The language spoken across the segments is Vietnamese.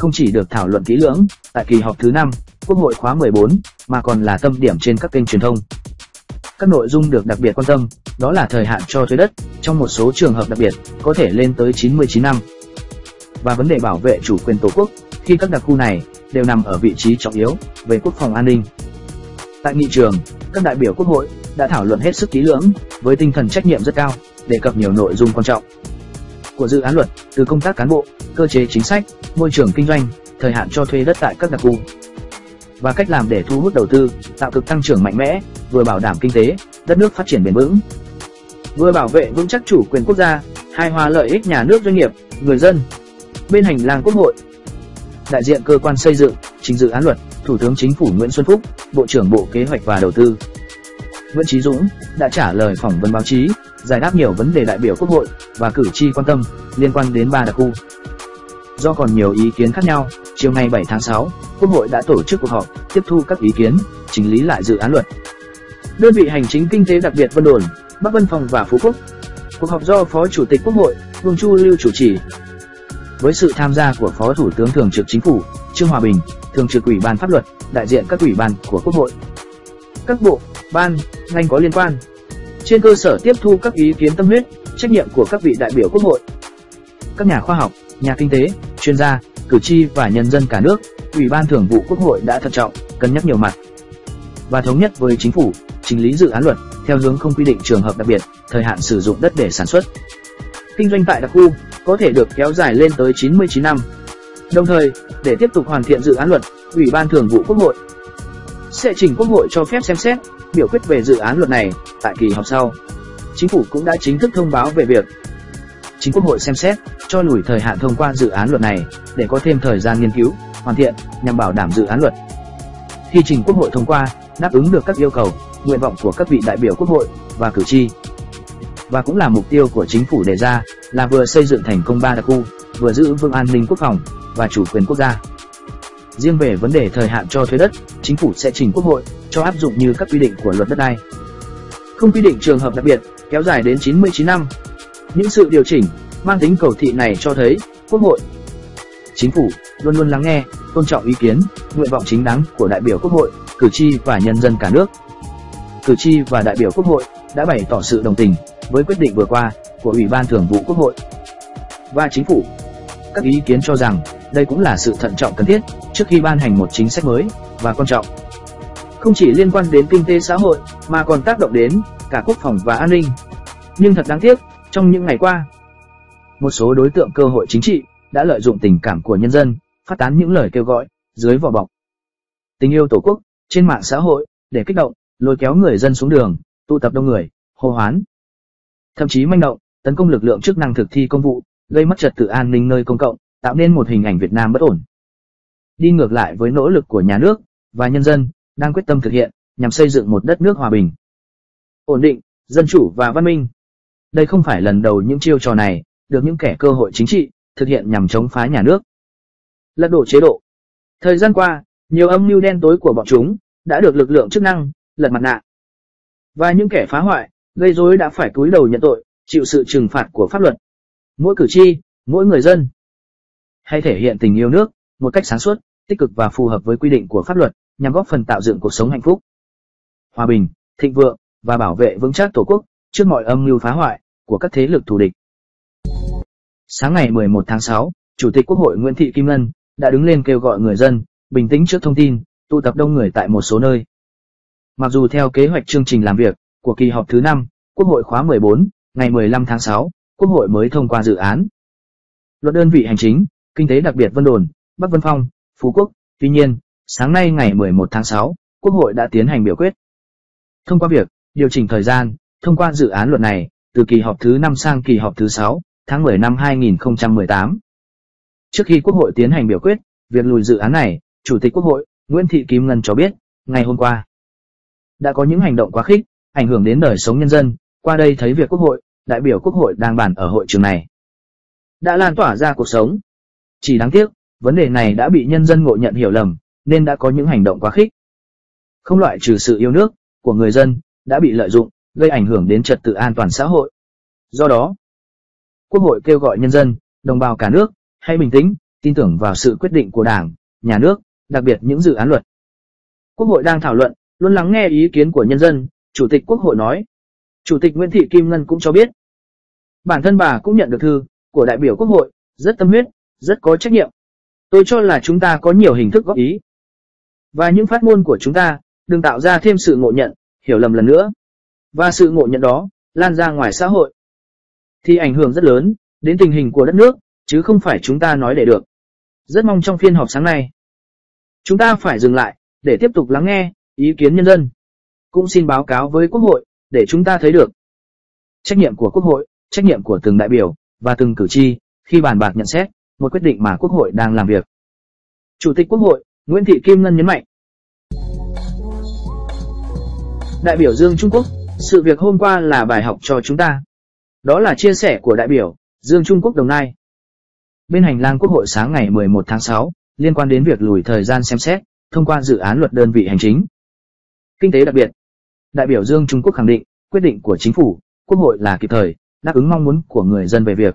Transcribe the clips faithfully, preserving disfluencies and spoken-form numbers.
không chỉ được thảo luận kỹ lưỡng tại kỳ họp thứ năm Quốc hội khóa mười bốn mà còn là tâm điểm trên các kênh truyền thông. Các nội dung được đặc biệt quan tâm đó là thời hạn cho thuê đất trong một số trường hợp đặc biệt có thể lên tới chín mươi chín năm và vấn đề bảo vệ chủ quyền Tổ quốc khi các đặc khu này đều nằm ở vị trí trọng yếu về quốc phòng an ninh. Tại nghị trường, các đại biểu Quốc hội đã thảo luận hết sức kỹ lưỡng với tinh thần trách nhiệm rất cao, đề cập nhiều nội dung quan trọng của dự án luật, từ công tác cán bộ, cơ chế chính sách, môi trường kinh doanh, thời hạn cho thuê đất tại các đặc khu và cách làm để thu hút đầu tư, tạo cực tăng trưởng mạnh mẽ, vừa bảo đảm kinh tế, đất nước phát triển bền vững, vừa bảo vệ vững chắc chủ quyền quốc gia, hài hòa lợi ích nhà nước, doanh nghiệp, người dân. Bên hành lang Quốc hội, đại diện cơ quan xây dựng trình dự án luật, Thủ tướng Chính phủ Nguyễn Xuân Phúc, Bộ trưởng Bộ Kế hoạch và Đầu tư Nguyễn Chí Dũng đã trả lời phỏng vấn báo chí, giải đáp nhiều vấn đề đại biểu Quốc hội và cử tri quan tâm liên quan đến ba đặc khu. Do còn nhiều ý kiến khác nhau, chiều ngày bảy tháng sáu, Quốc hội đã tổ chức cuộc họp tiếp thu các ý kiến, chỉnh lý lại dự án luật. Đơn vị hành chính kinh tế đặc biệt Vân Đồn, Bắc Vân Phong và Phú Quốc. Cuộc họp do Phó Chủ tịch Quốc hội Uông Chu Lưu chủ trì, với sự tham gia của Phó Thủ tướng Thường trực Chính phủ Trương Hòa Bình, Thường trực Ủy ban Pháp luật, đại diện các ủy ban của Quốc hội, các bộ, ban, ngành có liên quan. Trên cơ sở tiếp thu các ý kiến tâm huyết, trách nhiệm của các vị đại biểu Quốc hội, các nhà khoa học, nhà kinh tế, chuyên gia, cử tri và nhân dân cả nước, Ủy ban Thường vụ Quốc hội đã thận trọng, cân nhắc nhiều mặt và thống nhất với Chính phủ chỉnh lý dự án luật theo hướng không quy định trường hợp đặc biệt, thời hạn sử dụng đất để sản xuất, kinh doanh tại đặc khu có thể được kéo dài lên tới chín mươi chín năm. Đồng thời, để tiếp tục hoàn thiện dự án luật, Ủy ban Thường vụ Quốc hội sẽ trình Quốc hội cho phép xem xét, biểu quyết về dự án luật này tại kỳ họp sau. Chính phủ cũng đã chính thức thông báo về việc chính Quốc hội xem xét cho lùi thời hạn thông qua dự án luật này để có thêm thời gian nghiên cứu, hoàn thiện nhằm bảo đảm dự án luật khi trình Quốc hội thông qua đáp ứng được các yêu cầu, nguyện vọng của các vị đại biểu Quốc hội và cử tri. Và cũng là mục tiêu của Chính phủ đề ra là vừa xây dựng thành công ba đặc khu, vừa giữ vững an ninh quốc phòng và chủ quyền quốc gia. Riêng về vấn đề thời hạn cho thuê đất, Chính phủ sẽ trình Quốc hội cho áp dụng như các quy định của luật đất đai, không quy định trường hợp đặc biệt, kéo dài đến chín mươi chín năm. Những sự điều chỉnh mang tính cầu thị này cho thấy Quốc hội, Chính phủ luôn luôn lắng nghe, tôn trọng ý kiến, nguyện vọng chính đáng của đại biểu Quốc hội, cử tri và nhân dân cả nước. Cử tri và đại biểu Quốc hội đã bày tỏ sự đồng tình với quyết định vừa qua của Ủy ban Thường vụ Quốc hội và Chính phủ. Các ý kiến cho rằng đây cũng là sự thận trọng cần thiết trước khi ban hành một chính sách mới và quan trọng, không chỉ liên quan đến kinh tế xã hội mà còn tác động đến cả quốc phòng và an ninh. Nhưng thật đáng tiếc, trong những ngày qua, một số đối tượng cơ hội chính trị đã lợi dụng tình cảm của nhân dân, phát tán những lời kêu gọi dưới vỏ bọc tình yêu Tổ quốc trên mạng xã hội để kích động, lôi kéo người dân xuống đường, tụ tập đông người, hô hoán, thậm chí manh động, tấn công lực lượng chức năng thực thi công vụ, gây mất trật tự an ninh nơi công cộng, tạo nên một hình ảnh Việt Nam bất ổn, đi ngược lại với nỗ lực của nhà nước và nhân dân đang quyết tâm thực hiện nhằm xây dựng một đất nước hòa bình, ổn định, dân chủ và văn minh. Đây không phải lần đầu những chiêu trò này được những kẻ cơ hội chính trị thực hiện nhằm chống phá nhà nước, lật đổ chế độ. Thời gian qua, nhiều âm mưu đen tối của bọn chúng đã được lực lượng chức năng lật mặt nạ, và những kẻ phá hoại, gây rối đã phải cúi đầu nhận tội, chịu sự trừng phạt của pháp luật. Mỗi cử tri, mỗi người dân hãy thể hiện tình yêu nước một cách sáng suốt, tích cực và phù hợp với quy định của pháp luật nhằm góp phần tạo dựng cuộc sống hạnh phúc, hòa bình, thịnh vượng và bảo vệ vững chắc Tổ quốc trước mọi âm mưu phá hoại của các thế lực thù địch. Sáng ngày mười một tháng sáu, Chủ tịch Quốc hội Nguyễn Thị Kim Ngân đã đứng lên kêu gọi người dân bình tĩnh trước thông tin tụ tập đông người tại một số nơi. Mặc dù theo kế hoạch chương trình làm việc của kỳ họp thứ năm Quốc hội khóa mười bốn, ngày mười lăm tháng sáu, Quốc hội mới thông qua dự án luật đơn vị hành chính kinh tế đặc biệt Vân Đồn, Bắc Vân Phong, Phú Quốc. Tuy nhiên, sáng nay ngày mười một tháng sáu, Quốc hội đã tiến hành biểu quyết thông qua việc điều chỉnh thời gian thông qua dự án luật này từ kỳ họp thứ năm sang kỳ họp thứ sáu, tháng mười năm hai nghìn không trăm mười tám. Trước khi Quốc hội tiến hành biểu quyết việc lùi dự án này, Chủ tịch Quốc hội Nguyễn Thị Kim Ngân cho biết, ngày hôm qua đã có những hành động quá khích, ảnh hưởng đến đời sống nhân dân. Qua đây thấy việc Quốc hội, đại biểu Quốc hội đang bàn ở hội trường này đã lan tỏa ra cuộc sống. Chỉ đáng tiếc, vấn đề này đã bị nhân dân ngộ nhận hiểu lầm, nên đã có những hành động quá khích, không loại trừ sự yêu nước của người dân, đã bị lợi dụng, gây ảnh hưởng đến trật tự an toàn xã hội. Do đó, Quốc hội kêu gọi nhân dân, đồng bào cả nước, hãy bình tĩnh, tin tưởng vào sự quyết định của Đảng, Nhà nước, đặc biệt những dự án luật. Quốc hội đang thảo luận, luôn lắng nghe ý kiến của nhân dân, Chủ tịch Quốc hội nói. Chủ tịch Nguyễn Thị Kim Ngân cũng cho biết, bản thân bà cũng nhận được thư của đại biểu Quốc hội, rất tâm huyết, rất có trách nhiệm. Tôi cho là chúng ta có nhiều hình thức góp ý. Và những phát ngôn của chúng ta, đừng tạo ra thêm sự ngộ nhận, hiểu lầm lần nữa. Và sự ngộ nhận đó, lan ra ngoài xã hội. Thì ảnh hưởng rất lớn, đến tình hình của đất nước, chứ không phải chúng ta nói để được. Rất mong trong phiên họp sáng nay, chúng ta phải dừng lại, để tiếp tục lắng nghe ý kiến nhân dân. Cũng xin báo cáo với Quốc hội, để chúng ta thấy được trách nhiệm của Quốc hội, trách nhiệm của từng đại biểu, và từng cử tri, khi bàn bạc nhận xét, một quyết định mà Quốc hội đang làm việc. Chủ tịch Quốc hội, Nguyễn Thị Kim Ngân nhấn mạnh. Đại biểu Dương Trung Quốc, sự việc hôm qua là bài học cho chúng ta. Đó là chia sẻ của đại biểu Dương Trung Quốc Đồng Nai. Bên hành lang Quốc hội sáng ngày mười một tháng sáu, liên quan đến việc lùi thời gian xem xét, thông qua dự án luật đơn vị hành chính kinh tế đặc biệt. Đại biểu Dương Trung Quốc khẳng định, quyết định của chính phủ, Quốc hội là kịp thời, đáp ứng mong muốn của người dân về việc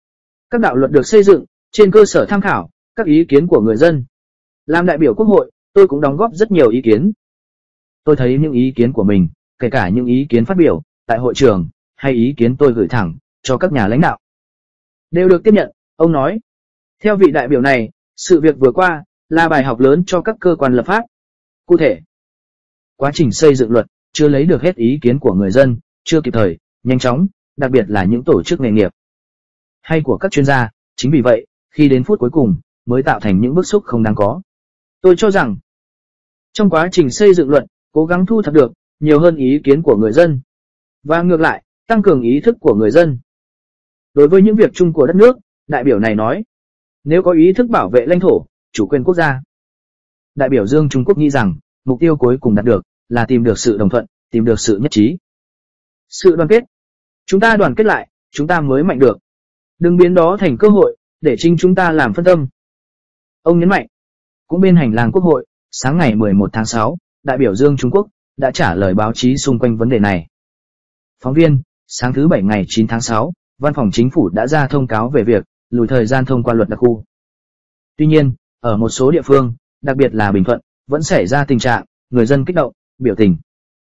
các đạo luật được xây dựng trên cơ sở tham khảo các ý kiến của người dân. Làm đại biểu Quốc hội, tôi cũng đóng góp rất nhiều ý kiến. Tôi thấy những ý kiến của mình, kể cả những ý kiến phát biểu tại hội trường, hay ý kiến tôi gửi thẳng cho các nhà lãnh đạo, đều được tiếp nhận, ông nói. Theo vị đại biểu này, sự việc vừa qua là bài học lớn cho các cơ quan lập pháp. Cụ thể, quá trình xây dựng luật chưa lấy được hết ý kiến của người dân, chưa kịp thời, nhanh chóng, đặc biệt là những tổ chức nghề nghiệp hay của các chuyên gia. Chính vì vậy, khi đến phút cuối cùng mới tạo thành những bức xúc không đáng có. Tôi cho rằng, trong quá trình xây dựng luật, cố gắng thu thập được nhiều hơn ý kiến của người dân, và ngược lại, tăng cường ý thức của người dân đối với những việc chung của đất nước. Đại biểu này nói, nếu có ý thức bảo vệ lãnh thổ, chủ quyền quốc gia. Đại biểu Dương Trung Quốc nghĩ rằng, mục tiêu cuối cùng đạt được là tìm được sự đồng thuận, tìm được sự nhất trí, sự đoàn kết. Chúng ta đoàn kết lại, chúng ta mới mạnh được. Đừng biến đó thành cơ hội để chính chúng ta làm phân tâm. Ông nhấn mạnh. Cũng bên hành lang Quốc hội, sáng ngày mười một tháng sáu, đại biểu Dương Trung Quốc đã trả lời báo chí xung quanh vấn đề này. Phóng viên, sáng thứ Bảy ngày chín tháng sáu, Văn phòng Chính phủ đã ra thông cáo về việc lùi thời gian thông qua luật đặc khu. Tuy nhiên, ở một số địa phương, đặc biệt là Bình Thuận, vẫn xảy ra tình trạng người dân kích động, biểu tình,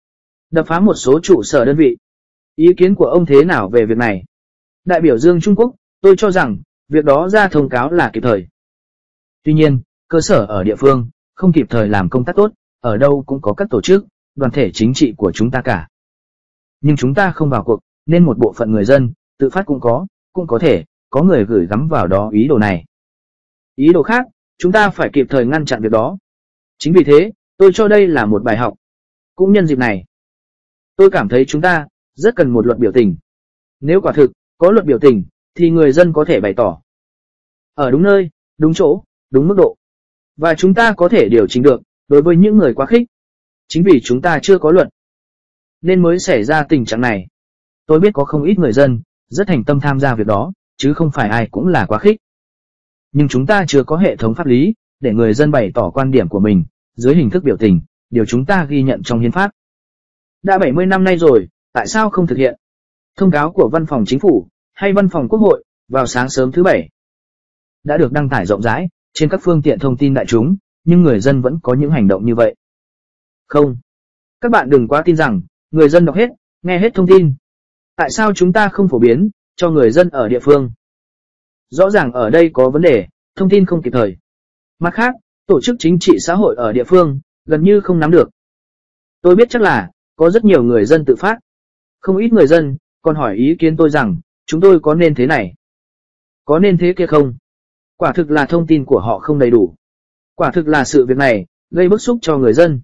đập phá một số trụ sở đơn vị. Ý kiến của ông thế nào về việc này? Đại biểu Dương Trung Quốc, tôi cho rằng, việc đó ra thông cáo là kịp thời. Tuy nhiên, cơ sở ở địa phương, không kịp thời làm công tác tốt, ở đâu cũng có các tổ chức, đoàn thể chính trị của chúng ta cả. Nhưng chúng ta không vào cuộc, nên một bộ phận người dân, tự phát cũng có, cũng có thể, có người gửi gắm vào đó ý đồ này. Ý đồ khác, chúng ta phải kịp thời ngăn chặn việc đó. Chính vì thế, tôi cho đây là một bài học. Cũng nhân dịp này, tôi cảm thấy chúng ta rất cần một luật biểu tình. Nếu quả thực có luật biểu tình, thì người dân có thể bày tỏ ở đúng nơi, đúng chỗ, đúng mức độ. Và chúng ta có thể điều chỉnh được đối với những người quá khích. Chính vì chúng ta chưa có luật, nên mới xảy ra tình trạng này. Tôi biết có không ít người dân rất thành tâm tham gia việc đó, chứ không phải ai cũng là quá khích. Nhưng chúng ta chưa có hệ thống pháp lý để người dân bày tỏ quan điểm của mình dưới hình thức biểu tình, điều chúng ta ghi nhận trong hiến pháp. Đã bảy mươi năm nay rồi, tại sao không thực hiện? Thông cáo của Văn phòng Chính phủ hay Văn phòng Quốc hội vào sáng sớm thứ Bảy đã được đăng tải rộng rãi trên các phương tiện thông tin đại chúng, nhưng người dân vẫn có những hành động như vậy. Không, các bạn đừng quá tin rằng người dân đọc hết, nghe hết thông tin. Tại sao chúng ta không phổ biến cho người dân ở địa phương? Rõ ràng ở đây có vấn đề, thông tin không kịp thời. Mặt khác, tổ chức chính trị xã hội ở địa phương gần như không nắm được. Tôi biết chắc là có rất nhiều người dân tự phát. Không ít người dân còn hỏi ý kiến tôi rằng chúng tôi có nên thế này, có nên thế kia không? Quả thực là thông tin của họ không đầy đủ. Quả thực là sự việc này gây bức xúc cho người dân.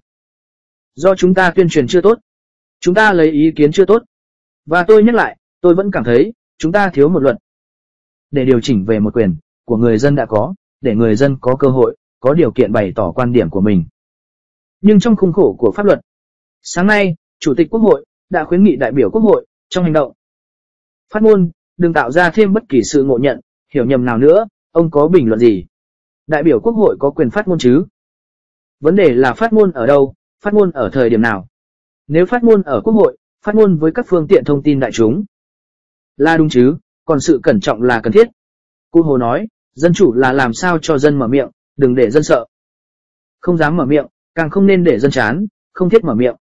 Do chúng ta tuyên truyền chưa tốt, chúng ta lấy ý kiến chưa tốt. Và tôi nhắc lại, tôi vẫn cảm thấy chúng ta thiếu một luật để điều chỉnh về một quyền của người dân đã có, để người dân có cơ hội, có điều kiện bày tỏ quan điểm của mình. Nhưng trong khung khổ của pháp luật, sáng nay, Chủ tịch Quốc hội đã khuyến nghị đại biểu Quốc hội trong hành động phát ngôn, đừng tạo ra thêm bất kỳ sự ngộ nhận, hiểu nhầm nào nữa. Ông có bình luận gì? Đại biểu Quốc hội có quyền phát ngôn chứ? Vấn đề là phát ngôn ở đâu, phát ngôn ở thời điểm nào? Nếu phát ngôn ở Quốc hội, phát ngôn với các phương tiện thông tin đại chúng là đúng chứ, còn sự cẩn trọng là cần thiết. Cụ Hồ nói, Dân chủ là làm sao cho dân mở miệng, đừng để dân sợ. Không dám mở miệng, càng không nên để dân chán, không thiết mở miệng.